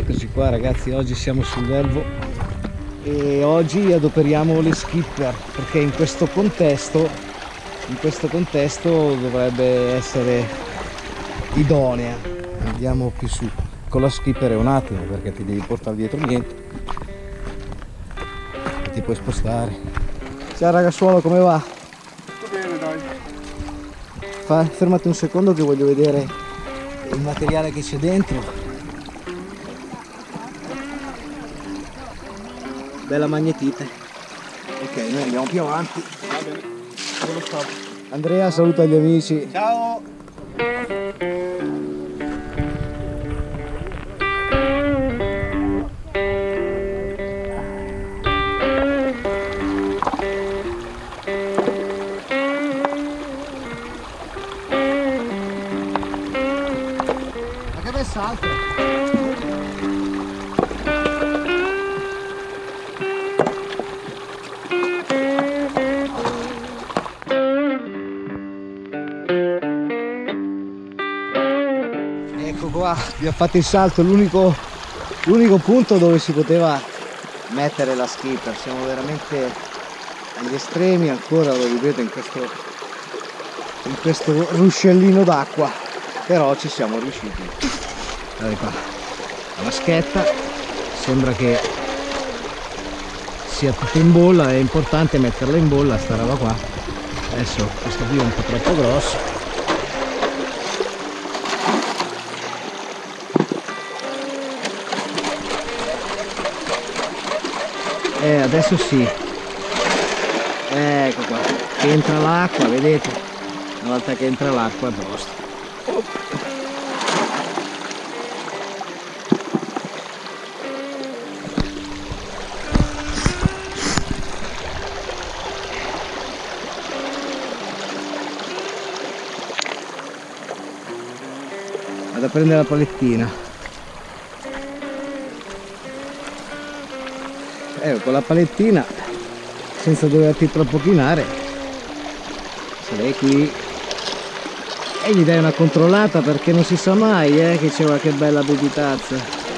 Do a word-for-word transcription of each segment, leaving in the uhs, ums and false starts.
Eccoci qua ragazzi, oggi siamo sul Velvo e oggi adoperiamo le skipper perché in questo contesto in questo contesto dovrebbe essere idonea. Andiamo più su. Con la skipper è un attimo perché ti devi portare dietro niente e ti puoi spostare. Ciao ragazzuolo, come va? Tutto bene, dai. Fa, fermati un secondo che voglio vedere il materiale che c'è dentro. Bella magnetite. Ok, noi andiamo più avanti. Va bene. Dove stavo? Andrea saluta gli amici. Ciao! Ma che bel salto! Ecco qua, abbiamo fatto il salto, l'unico l'unico punto dove si poteva mettere la skipper. Siamo veramente agli estremi ancora, lo ripeto, in questo in questo ruscellino d'acqua, però ci siamo riusciti. Guardate qua, la vaschetta sembra che sia tutta in bolla, è importante metterla in bolla sta roba qua. Adesso questo qui è un po' troppo grosso. Eh, adesso sì, ecco qua, che entra l'acqua, vedete? Una volta che entra l'acqua è posto. Vado a prendere la palettina. Eh, con la palettina, senza doverti troppo chinare, sei qui e gli dai una controllata perché non si sa mai eh, che c'è qualche bella bibitazza.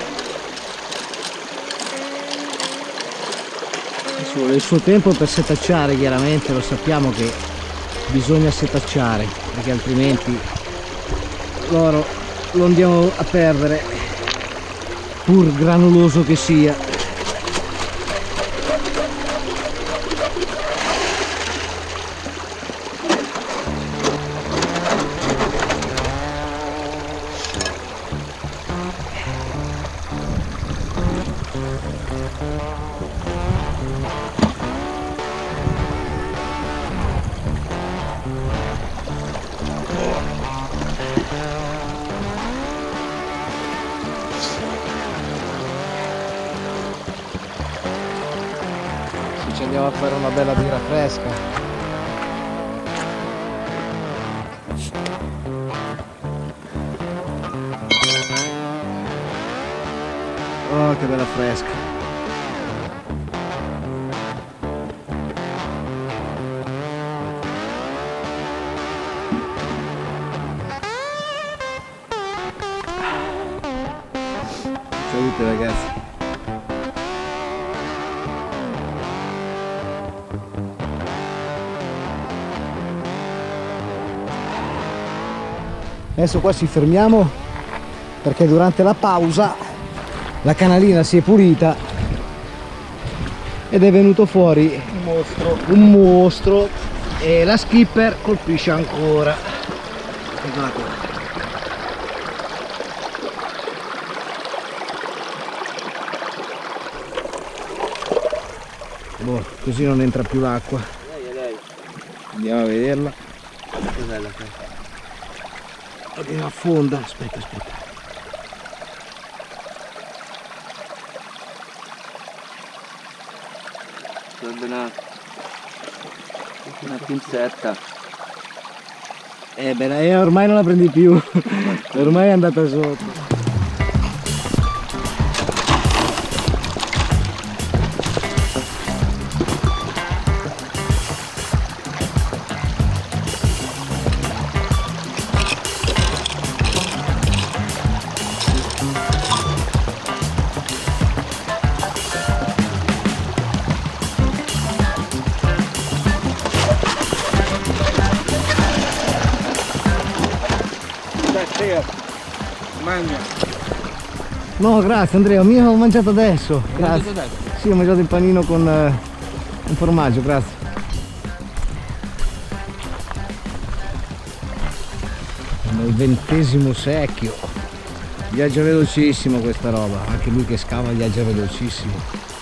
Ci vuole il suo tempo per setacciare, chiaramente lo sappiamo che bisogna setacciare perché altrimenti l'oro lo andiamo a perdere, pur granuloso che sia. Ci andiamo a fare una bella birra fresca. Oh, che bella fresca. Salute ragazzi. Adesso qua ci fermiamo perché durante la pausa la canalina si è pulita ed è venuto fuori Un mostro. un mostro e la skipper colpisce ancora. Eccola qua. Boh, così non entra più l'acqua. Andiamo a vederla. Cos'è la festa? Oddio, affonda. Aspetta, aspetta. Sarebbe una, una pinzetta. Eh beh, eh, ormai non la prendi più. Ormai è andata sotto. Mangia. No, grazie Andrea, mio ho mangiato adesso. Grazie. Mangiato adesso? Sì, ho mangiato il panino con eh, un formaggio, grazie. Siamo al ventesimo secchio. Viaggia velocissimo questa roba, anche lui che scava viaggia velocissimo.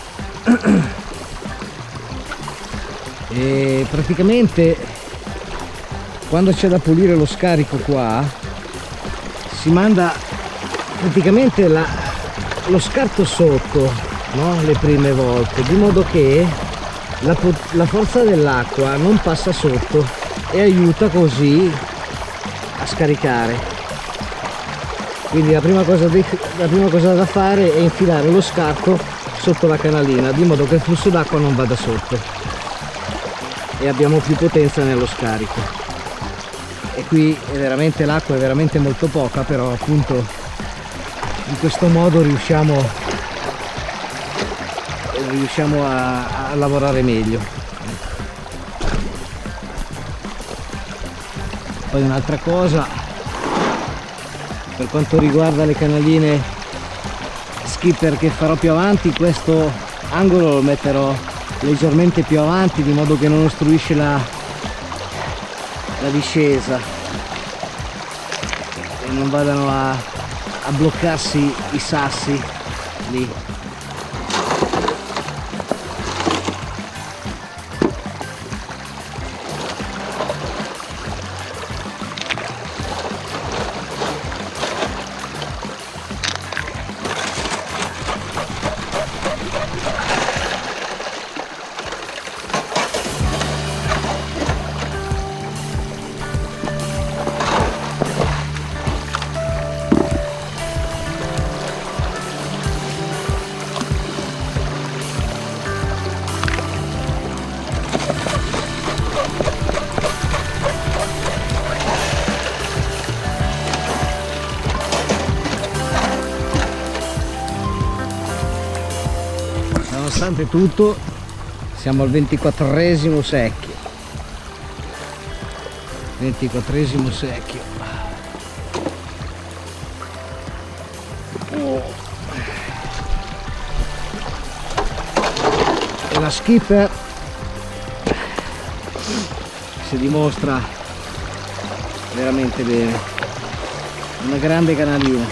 E praticamente quando c'è da pulire lo scarico qua si manda praticamente la, lo scarto sotto, no? Le prime volte, di modo che la, la forza dell'acqua non passa sotto e aiuta così a scaricare. Quindi la prima cosa, de, la prima cosa da fare è infilare lo scarto sotto la canalina, di modo che il flusso d'acqua non vada sotto e abbiamo più potenza nello scarico. E qui è veramente, l'acqua è veramente molto poca, però appunto in questo modo riusciamo riusciamo a, a lavorare meglio. Poi un'altra cosa, per quanto riguarda le canaline skipper che farò più avanti, questo angolo lo metterò leggermente più avanti, di modo che non ostruisce la, la discesa e non vadano a, a bloccarsi i sassi lì. Nonostante tutto siamo al ventiquattresimo secchio. ventiquattresimo secchio. Oh. E la skipper si dimostra veramente bene, una grande canalina.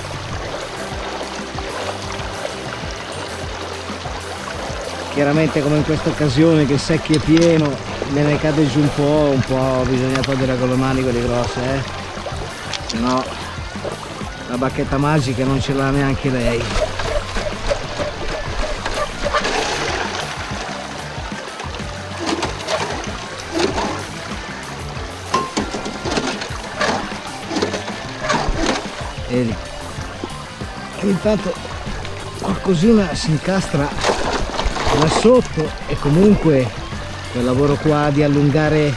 Chiaramente, come in questa occasione che il secchio è pieno, me ne cade giù un po', un po' bisogna togliere con le mani quelle grosse, eh? Se no la bacchetta magica non ce l'ha neanche lei. Vedi? E intanto qualcosina si incastra là sotto, e comunque quel lavoro qua di allungare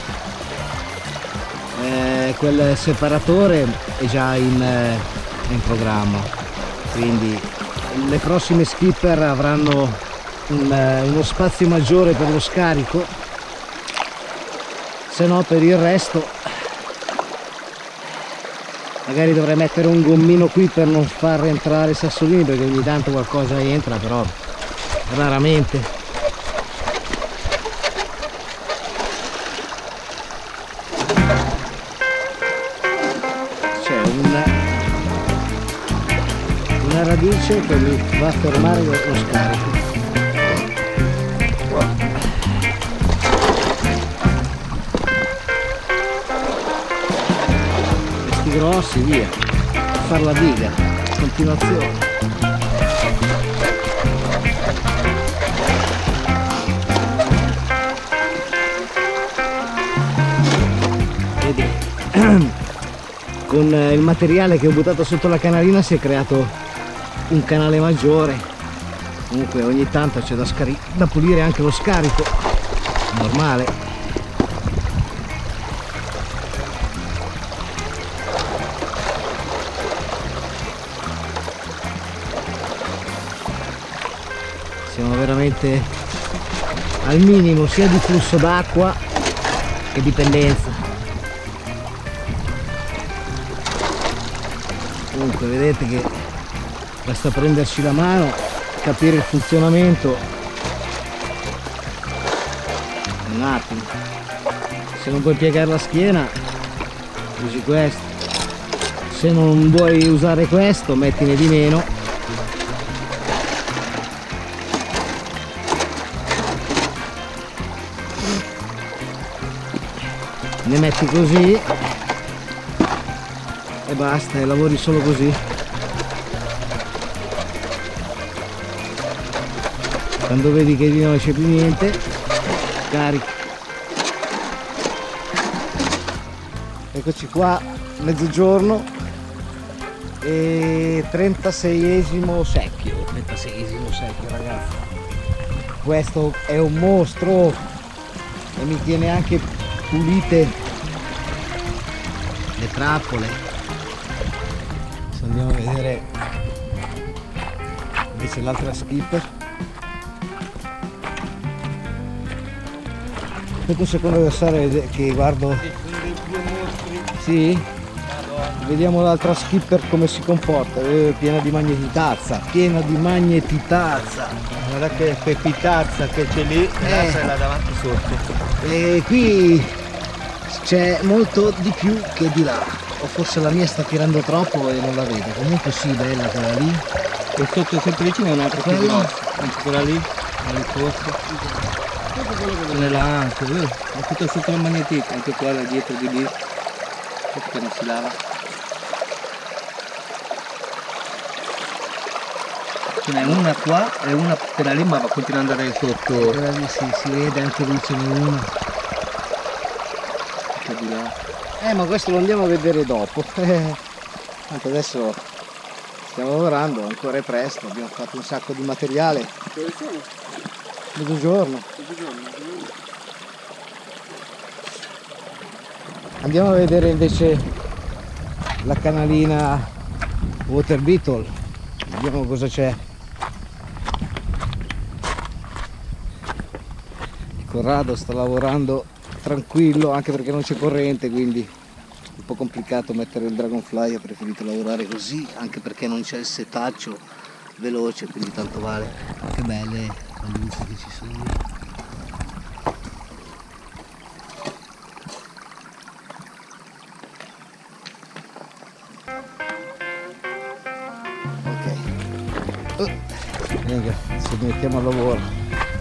eh, quel separatore è già in, eh, in programma, quindi le prossime skipper avranno un, eh, uno spazio maggiore per lo scarico, se no per il resto magari dovrei mettere un gommino qui per non far entrare i sassolini, perché ogni tanto qualcosa entra, però raramente. C'è una, una radice che mi va a fermare lo, lo scarico. Questi grossi, via, a far la diga, continuazione. Con il materiale che ho buttato sotto la canalina si è creato un canale maggiore. Comunque ogni tanto c'è da, da pulire anche lo scarico, normale. Siamo veramente al minimo sia di flusso d'acqua che di pendenza. Comunque vedete che basta prenderci la mano, capire il funzionamento un attimo. Se non puoi piegare la schiena usi questo, se non vuoi usare questo mettine di meno. Ne metti così e basta, e lavori solo così. Quando vedi che non c'è più niente, carichi. Eccoci qua, mezzogiorno e trentaseiesimo secchio. trentaseiesimo secchio, ragazzi. Questo è un mostro e mi tiene anche pulite le trappole. Se andiamo a vedere invece l'altra skipper, aspetta un secondo che che guardo. Sì? Vediamo l'altra skipper come si comporta. Eh, piena di magnetitazza, piena di magnetitazza. Guarda che pepitazza che c'è lì, Eh. e là davanti sotto. E qui c'è molto di più che di là, o forse la mia sta tirando troppo e non la vedo. Comunque sì, bella quella lì. E sotto sempre vicino è un'altra più Quella? grossa. Anche quella lì, nel posto. Ce n'è là anche, vero? È tutto sotto la magnetica, anche quella dietro di lì. Perché non si lava? Ce n'è una qua e una quella lì, ma va continuando ad andare sotto. Quella lì sì, si vede, anche lì ce n'è una. Che di là. Eh, ma questo lo andiamo a vedere dopo. Eh, tanto adesso stiamo lavorando, ancora è presto, abbiamo fatto un sacco di materiale. Dove sono? Mezzogiorno. Andiamo a vedere invece la canalina Water Beetle, vediamo cosa c'è. Corrado sta lavorando tranquillo, anche perché non c'è corrente, quindi è un po' complicato mettere il Dragonfly. Ha preferito lavorare così, anche perché non c'è il setaccio veloce, quindi tanto vale. Che belle le luci che ci sono. Ok, uh, venga, ci mettiamo al lavoro.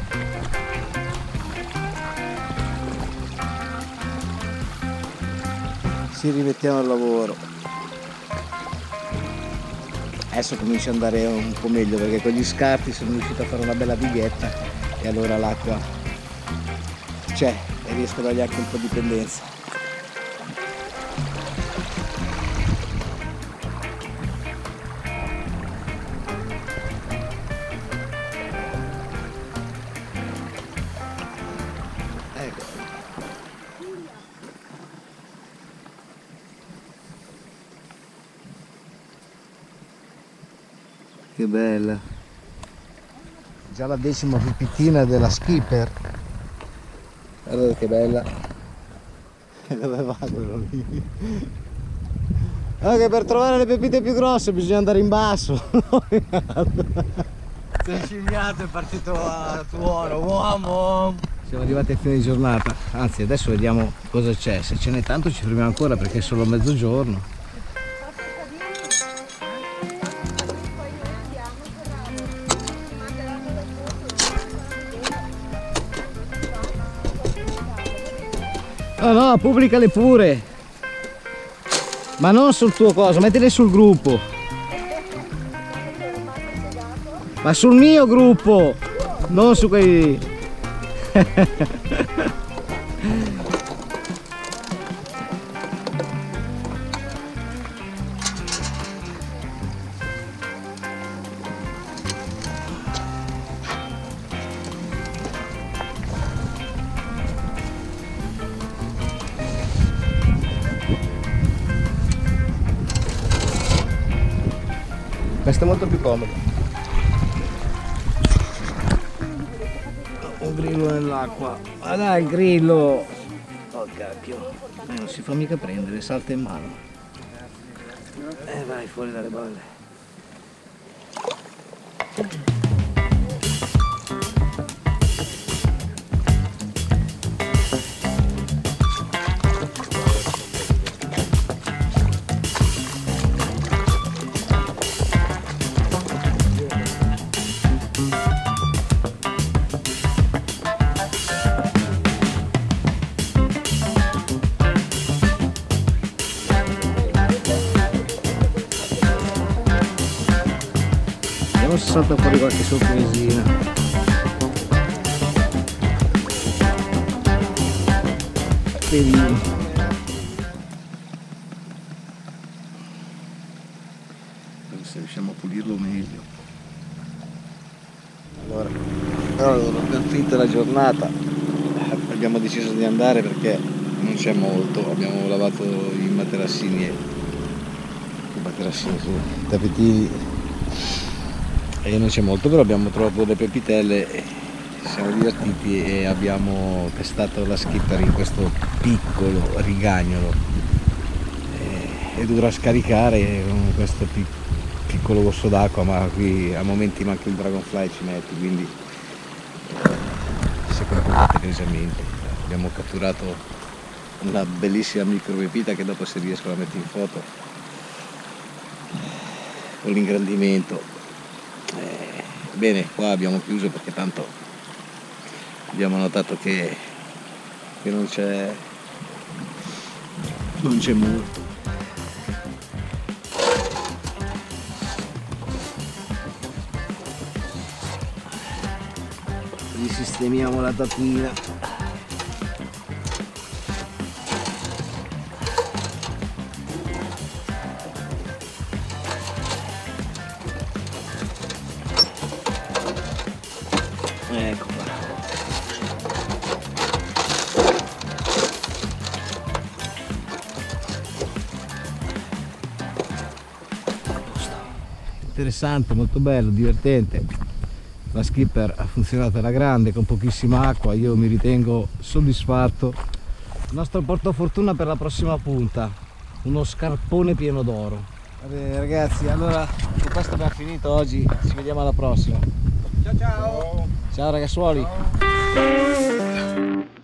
Ci rimettiamo al lavoro. Adesso comincia ad andare un po' meglio, perché con gli scarti sono riuscito a fare una bella bighetta e allora l'acqua c'è e riesco a dargli anche un po' di pendenza. Ecco. Che bella, già la decima pipitina della skipper. Guarda che bella. Dove va quello lì? Anche per trovare le pepite più grosse bisogna andare in basso. Sei scimmiato, è partito a tuono, uomo! Siamo arrivati a fine giornata, anzi adesso vediamo cosa c'è. Se ce n'è tanto ci fermiamo ancora perché è solo mezzogiorno. No, no, pubblicale pure, ma non sul tuo coso, mettile sul gruppo, ma sul mio gruppo, non su quelli. Questo è molto più comodo. Un grillo nell'acqua. Ma dai, il grillo! Oh cacchio! Eh, non si fa mica prendere, salta in mano. E vai fuori dalle balle. Vediamo se salta fuori qualche sorpresina. Vediamo. Se riusciamo a pulirlo meglio. Allora, allora abbiamo finito la giornata, abbiamo deciso di andare perché non c'è molto, abbiamo lavato i materassini e i materassini, sì, i tappetini. E non c'è molto, però abbiamo trovato delle pepitelle e ci siamo divertiti e abbiamo testato la skipper in questo piccolo rigagnolo. È dura scaricare con questo piccolo corso d'acqua, ma qui a momenti manca il dragonfly ci metti, quindi si comporta egregiamente. Abbiamo catturato una bellissima micropepita che dopo, se riesco, la metto in foto con l'ingrandimento. Eh, bene, qua abbiamo chiuso perché tanto abbiamo notato che, che non c'è non c'è molto. Risistemiamo la tapina. Ecco qua. Interessante, molto bello, divertente. La skipper ha funzionato alla grande con pochissima acqua, io mi ritengo soddisfatto. Il nostro portafortuna per la prossima punta, uno scarpone pieno d'oro. Va bene ragazzi, allora con questo abbiamo finito oggi, ci vediamo alla prossima. Ciao ciao! Ciao ragazzuoli! Ciao.